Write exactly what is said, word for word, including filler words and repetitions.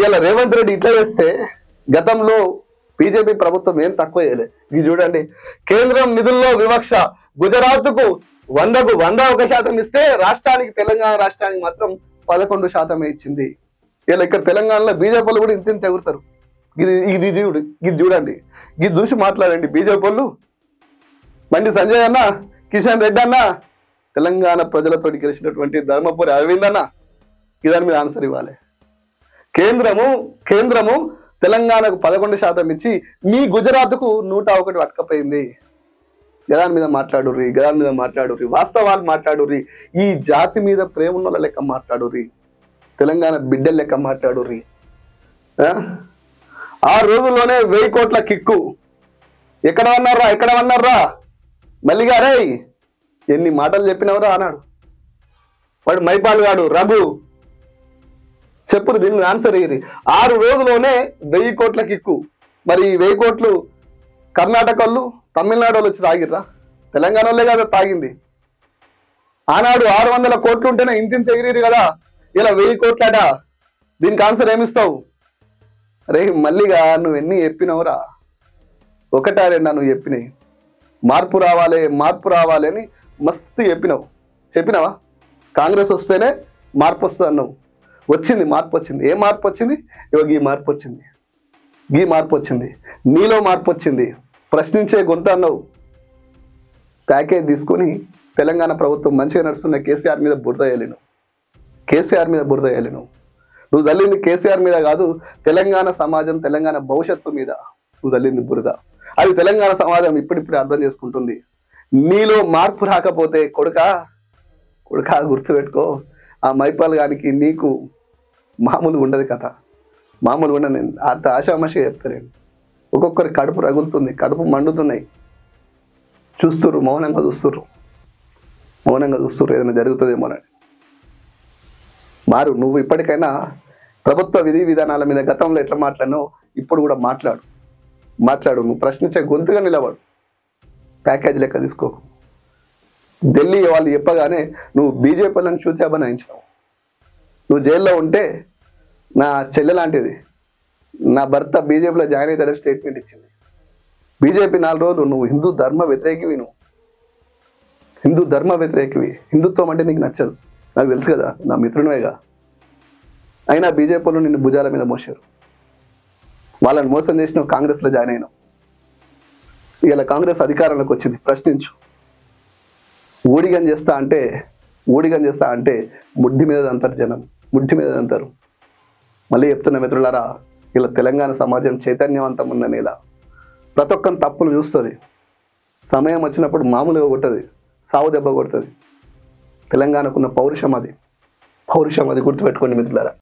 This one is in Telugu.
ఇవాళ రేవంత్ రెడ్డి ఇట్లా చేస్తే గతంలో బీజేపీ ప్రభుత్వం ఏం తక్కువ చేయలే. ఇది చూడండి, కేంద్రం నిధుల్లో వివక్ష, గుజరాత్కు వందకు వంద ఒక శాతం ఇస్తే రాష్ట్రానికి తెలంగాణ రాష్ట్రానికి మాత్రం పదకొండు శాతమే ఇచ్చింది. ఇలా ఇక్కడ తెలంగాణలో బీజేపీ వాళ్ళు కూడా ఇంత ఇంత ఎగురుతారు. ఇది ఇది చూడు, ఇది చూడండి, ఇది చూసి మాట్లాడండి. బీజేపీ వాళ్ళు బండి సంజయ్ అన్న, కిషన్ రెడ్డి అన్న, తెలంగాణ ప్రజలతో గెలిచినటువంటి ధర్మపురి అరవింద్ అన్న, ఇదాని మీద ఆన్సర్ ఇవ్వాలి. కేంద్రము కేంద్రము తెలంగాణకు పదకొండు శాతం ఇచ్చి మీ గుజరాత్కు నూట ఒకటి పట్టుకపోయింది. గదాని మీద మాట్లాడుర్రి, గదాని మీద మాట్లాడుర్రి, వాస్తవాలు మాట్లాడుర్రి, ఈ జాతి మీద ప్రేమ ఉన్న లెక్క మాట్లాడుర్రి, తెలంగాణ బిడ్డల లెక్క మాట్లాడుర్రి. ఆ రోజుల్లోనే వెయ్యి కోట్ల కిక్కు ఎక్కడ అన్నారా ఎక్కడ అన్నారా మల్లిగారే ఎన్ని మాటలు చెప్పినవరా అన్నాడు వాడు. మైపాల్ గాడు రఘు చెప్పురు, దీన్ని ఆన్సర్ అయ్యి. ఆరు రోజులోనే వెయ్యి కోట్ల కిక్కు. మరి వెయ్యి కోట్లు కర్ణాటక వాళ్ళు, తమిళనాడు వాళ్ళు వచ్చి తాగిర్రా? తెలంగాణ వాళ్ళే కదా తాగింది. ఆనాడు ఆరు వందల కోట్లు ఉంటేనే ఇంతింత ఎగిరిరు కదా, ఇలా వెయ్యి కోట్లట. దీనికి ఆన్సర్ ఏమిస్తావు? అరే మల్లిగా నువ్వు ఎన్ని చెప్పినవురా? ఒకటా రెండా నువ్వు చెప్పినాయి? మార్పు రావాలి మార్పు రావాలి అని మస్తు చెప్పినావు. చెప్పినావా? కాంగ్రెస్ వస్తేనే మార్పు వస్తుంది అన్నావు. వచ్చింది మార్పు, వచ్చింది. ఏ మార్పు వచ్చింది? ఇవ్వ గీ మార్పు వచ్చింది, గీ మార్పు వచ్చింది, నీలో మార్పు వచ్చింది. ప్రశ్నించే గొంత అన్నావు. ప్యాకేజ్ తీసుకొని తెలంగాణ ప్రభుత్వం మంచిగా నడుస్తున్న కేసీఆర్ మీద బురద వేయలేను, కేసీఆర్ మీద బురద వేయలేను. నువ్వు చల్లింది కేసీఆర్ మీద కాదు, తెలంగాణ సమాజం, తెలంగాణ భవిష్యత్తు మీద నువ్వు చల్లింది బురద. అది తెలంగాణ సమాజం ఇప్పుడిప్పుడు అర్థం చేసుకుంటుంది. నీలో మార్పు రాకపోతే కొడుకా కొడుకా గుర్తుపెట్టుకో, ఆ మైపాల్ గారికి నీకు మామూలుగా ఉండదు కథ, మామూలుగా ఉండదు. నేను అంత ఆశామాషగా చెప్తాను. ఒక్కొక్కరి కడుపు రగులుతుంది, కడుపు మండుతున్నాయి. చూస్తుర్రు, మౌనంగా చూస్తుర్రు, మౌనంగా చూస్తుర్రు ఏదైనా జరుగుతుందేమోనని. మారు, నువ్వు ఇప్పటికైనా ప్రభుత్వ విధి విధానాల మీద గతంలో ఎట్లా మాట్లాడినావు ఇప్పుడు కూడా మాట్లాడు, మాట్లాడు. నువ్వు ప్రశ్నించే గొంతుగా నిలబడు, ప్యాకేజ్ లెక్క తీసుకోకు. ఢిల్లీ వాళ్ళు చెప్పగానే నువ్వు బీజేపీలను చూతే అభినయించినావు. నువ్వు జైల్లో ఉంటే నా చెల్లె లాంటిది, నా భర్త బీజేపీలో జాయిన్ అవుతాడని స్టేట్మెంట్ ఇచ్చింది. బీజేపీ నాలుగు రోజులు నువ్వు హిందూ ధర్మ వ్యతిరేకివి, నువ్వు హిందూ ధర్మ వ్యతిరేకివి. హిందుత్వం అంటే నీకు నచ్చదు, నాకు తెలుసు కదా, నా మిత్రునివేగా. అయినా బీజేపీలో నిన్ను భుజాల మీద మోసారు. వాళ్ళని మోసం చేసినావు, కాంగ్రెస్లో జాయిన్ అయినావు. ఇలా కాంగ్రెస్ అధికారంలోకి వచ్చింది. ప్రశ్నించు. ఊడిగం చేస్తా అంటే ఊడిగం చేస్తా అంటే ముడ్డి మీద అంటారు జనం, ముడ్డి మీద అంటారు. మళ్ళీ చెప్తున్న మిత్రులారా, ఇలా తెలంగాణ సమాజం చైతన్యవంతం ఉందని, ఇలా ప్రతి ఒక్కరిని తప్పులు చూస్తుంది. సమయం వచ్చినప్పుడు మామూలుగా కొట్టది, సావు దెబ్బ కొడుతుంది. తెలంగాణకున్న పౌరుషం అది, పౌరుషం అది గుర్తుపెట్టుకోండి మిత్రులారా.